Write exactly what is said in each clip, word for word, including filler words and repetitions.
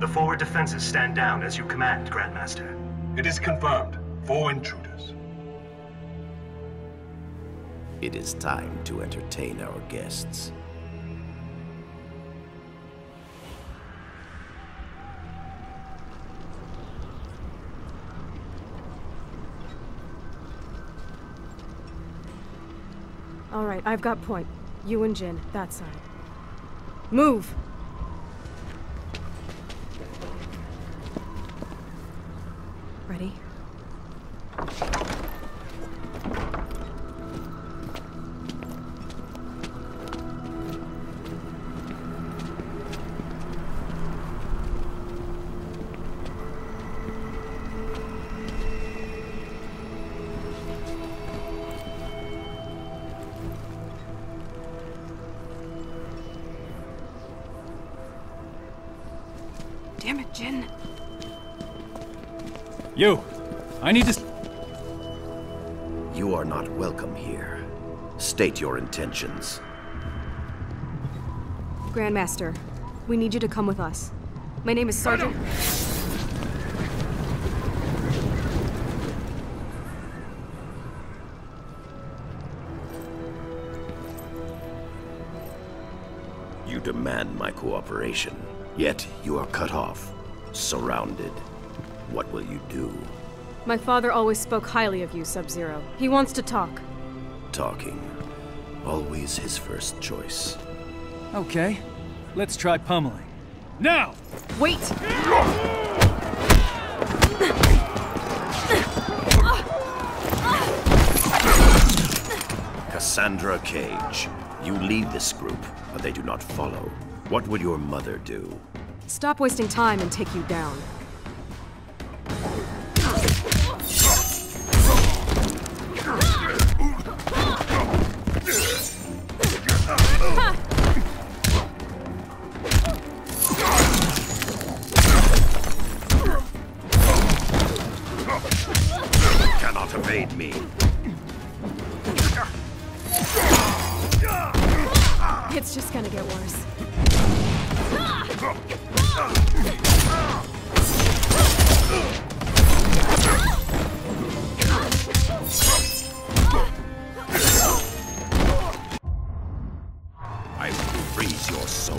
The forward defenses stand down as you command, Grandmaster. It is confirmed. Four intruders. It is time to entertain our guests. All right, I've got point. You and Jin, that side. Move! Ready? Damn it, Jin. You! I need to... You are not welcome here. State your intentions. Grandmaster, we need you to come with us. My name is Sergeant... You demand my cooperation, yet you are cut off, surrounded. What will you do? My father always spoke highly of you, Sub-Zero. He wants to talk. Talking. Always his first choice. Okay, let's try pummeling. Now! Wait! Cassandra Cage. You lead this group, but they do not follow. What would your mother do? Stop wasting time and take you down. Cannot evade me. It's just gonna get worse. I will freeze your soul.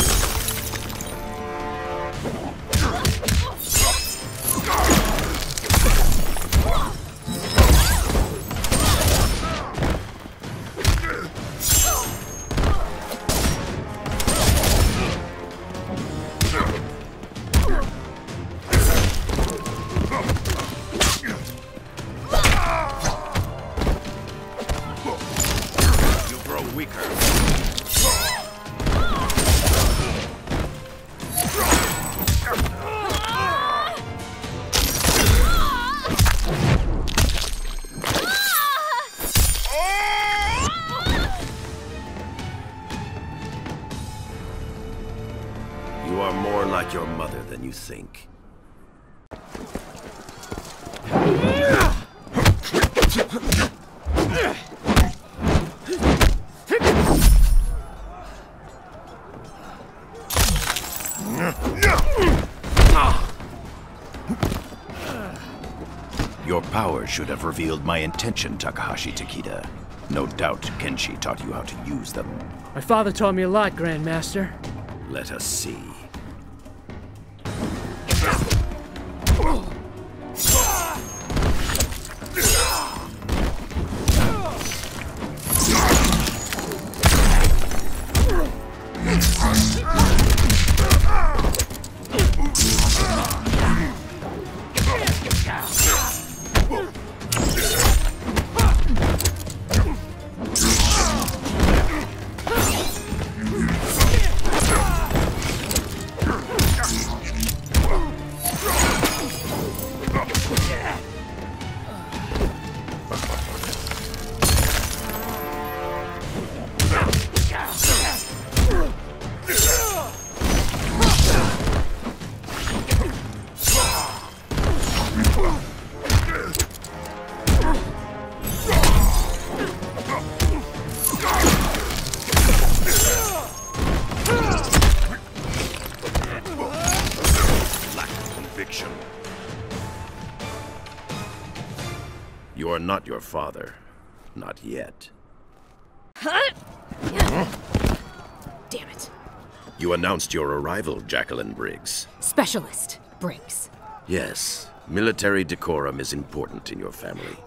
You grow weaker. You are more like your mother than you think. Your power should have revealed my intention, Takahashi Takeda. No doubt Kenshi taught you how to use them. My father taught me a lot, Grandmaster. Let us see. conviction. You are not your father. Not yet. Damn it. You announced your arrival, Jacqueline Briggs. Specialist Briggs. Yes, military decorum is important in your family.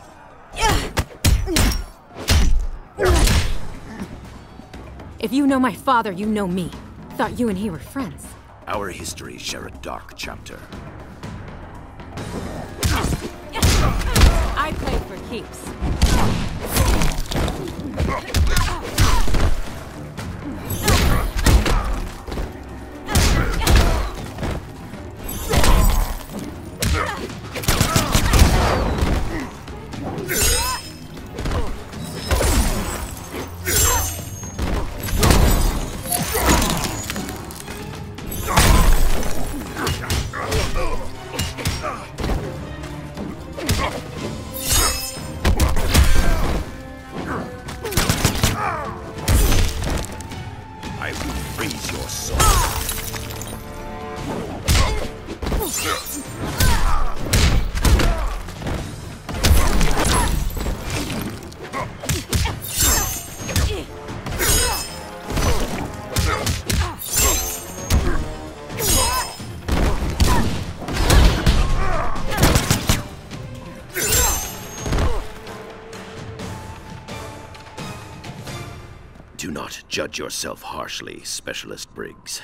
If you know my father, you know me. Thought you and he were friends. Our histories share a dark chapter. I played for keeps. I will freeze your soul. Do not judge yourself harshly, Specialist Briggs.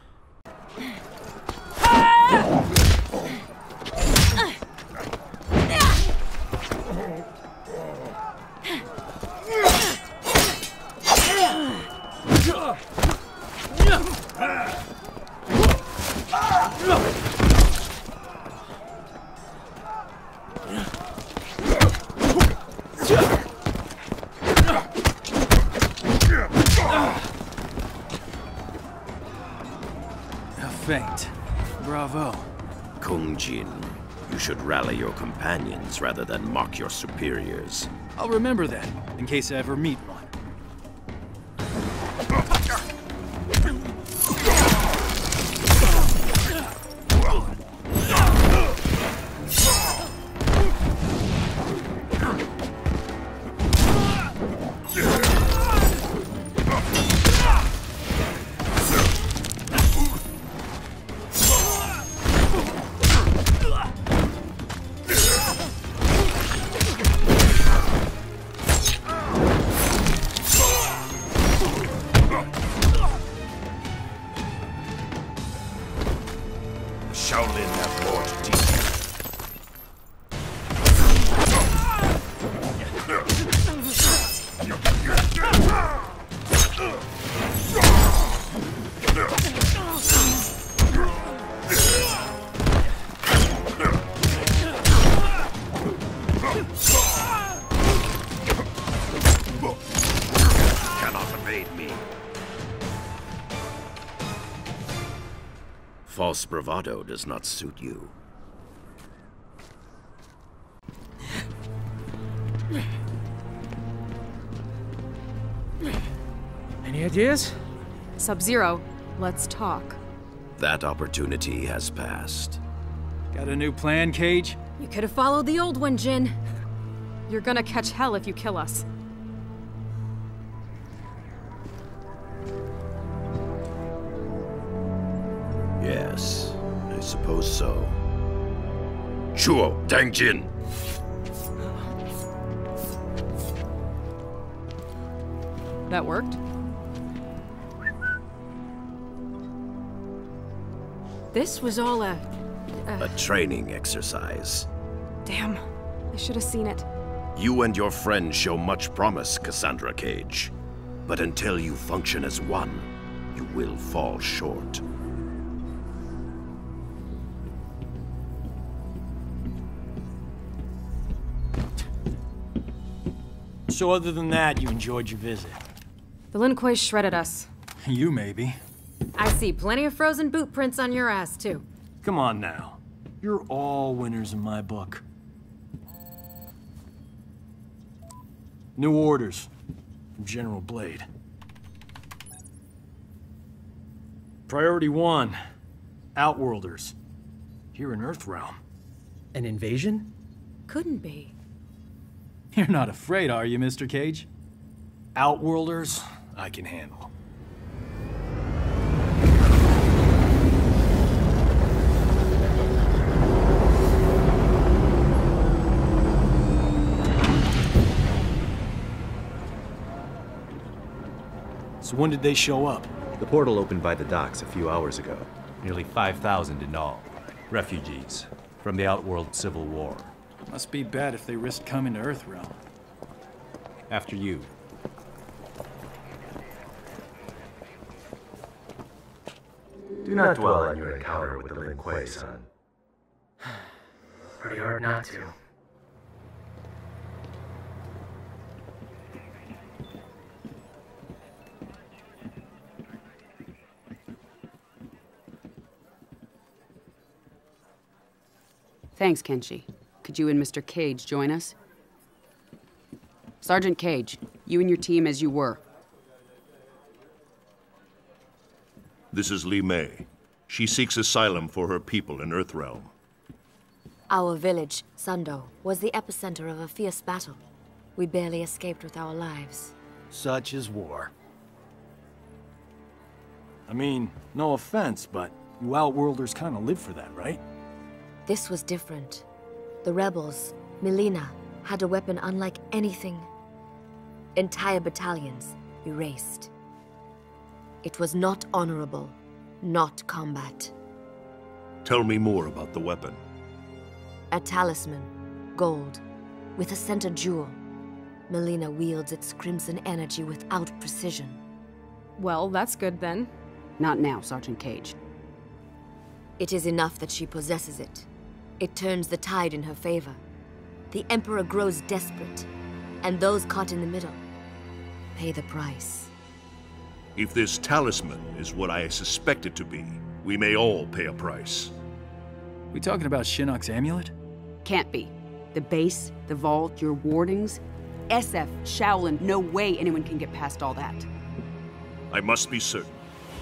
Feint. Bravo. Kung Jin, you should rally your companions rather than mock your superiors. I'll remember that, in case I ever meet one. Shaolin have more to teach you. Cannot evade me. False bravado does not suit you. Any ideas? Sub-Zero, let's talk. That opportunity has passed. Got a new plan, Cage? You could have followed the old one, Jin. You're gonna catch hell if you kill us. Yes, I suppose so. Chuo Dangjin! That worked? This was all a... A training exercise. Damn, I should have seen it. You and your friend show much promise, Cassandra Cage. But until you function as one, you will fall short. So other than that, you enjoyed your visit? The Lin Kuei shredded us. You maybe. I see plenty of frozen boot prints on your ass, too. Come on now. You're all winners in my book. New orders from General Blade. Priority one, Outworlders. Here in Earthrealm. An invasion? Couldn't be. You're not afraid, are you, Mister Cage? Outworlders, I can handle. So when did they show up? The portal opened by the docks a few hours ago. Nearly five thousand in all. Refugees from the Outworld Civil War. Must be bad if they risked coming to Earthrealm. After you. Do not dwell on your encounter with the Lin Kuei, son. Pretty hard not to. Thanks, Kenshi. Could you and Mister Cage join us? Sergeant Cage, you and your team as you were. This is Li Mei. She seeks asylum for her people in Earthrealm. Our village, Sando, was the epicenter of a fierce battle. We barely escaped with our lives. Such is war. I mean, no offense, but you Outworlders kind of live for that, right? This was different. The rebels, Mileena, had a weapon unlike anything. Entire battalions erased. It was not honorable, not combat. Tell me more about the weapon. A talisman, gold, with a center jewel. Mileena wields its crimson energy without precision. Well, that's good then. Not now, Sergeant Cage. It is enough that she possesses it. It turns the tide in her favor. The Emperor grows desperate, and those caught in the middle pay the price. If this talisman is what I suspect it to be, we may all pay a price. We talking about Shinnok's amulet? Can't be. The base, the vault, your wardings. S F, Shaolin, no way anyone can get past all that. I must be certain.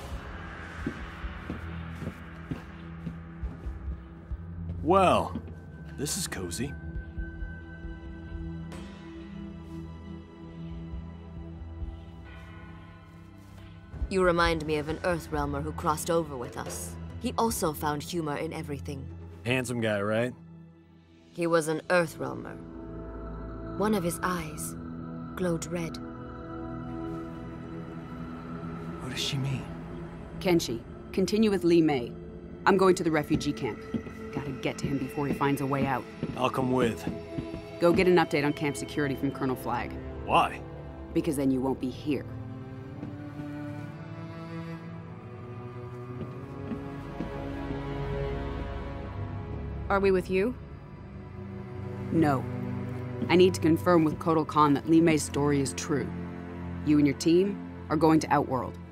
Well, this is cozy. You remind me of an Earthrealmer who crossed over with us. He also found humor in everything. Handsome guy, right? He was an Earthrealmer. One of his eyes glowed red. What does she mean? Kenshi, continue with Li Mei. I'm going to the refugee camp. Gotta get to him before he finds a way out. I'll come with. Go get an update on camp security from Colonel Flagg. Why? Because then you won't be here. Are we with you? No. I need to confirm with Kotal Khan that Li Mei's story is true. You and your team are going to Outworld.